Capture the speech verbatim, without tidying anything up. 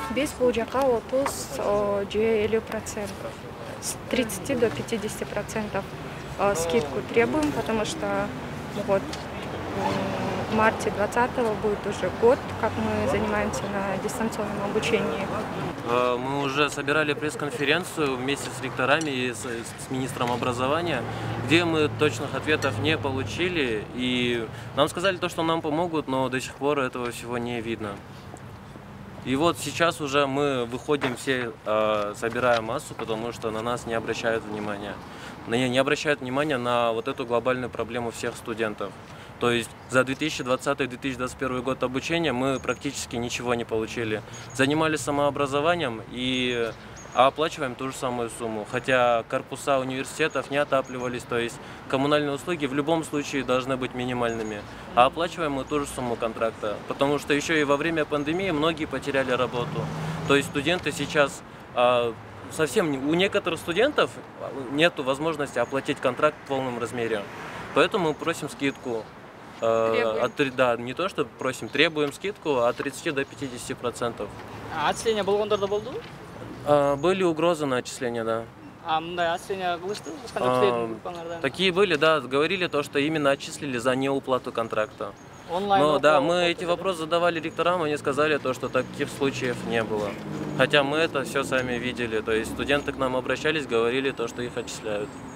Биз бул жака отуз же элүү процент, с тридцати до пятидесяти процентов скидку требуем, потому что вот в марте двадцатого будет уже год, как мы занимаемся на дистанционном обучении. Мы уже собирали пресс-конференцию вместе с ректорами и с, с министром образования, где мы точных ответов не получили, и нам сказали то, что нам помогут, но до сих пор этого всего не видно. И вот сейчас уже мы выходим все, э, собирая массу, потому что на нас не обращают внимания. Не, не обращают внимания на вот эту глобальную проблему всех студентов. То есть за две тысячи двадцатый — две тысячи двадцать первый год обучения мы практически ничего не получили. Занимались самообразованием и оплачиваем ту же самую сумму. Хотя корпуса университетов не отапливались, то есть коммунальные услуги в любом случае должны быть минимальными. А оплачиваем мы ту же сумму контракта, потому что еще и во время пандемии многие потеряли работу. То есть студенты сейчас а, совсем, у некоторых студентов нет возможности оплатить контракт в полном размере. Поэтому мы просим скидку. От, да, не то, что просим, требуем скидку от тридцати до пятидесяти процентов. А отчисление болгондордо болду? А, были угрозы на отчисление, да. А мындай отчисление кылышты? А, такие были, да, говорили то, что именно отчислили за неуплату контракта. Онлайн. Но да, мы эти вопросы задавали ректорам, они сказали то, что таких случаев не было. Хотя мы это все сами видели, то есть студенты к нам обращались, говорили то, что их отчисляют.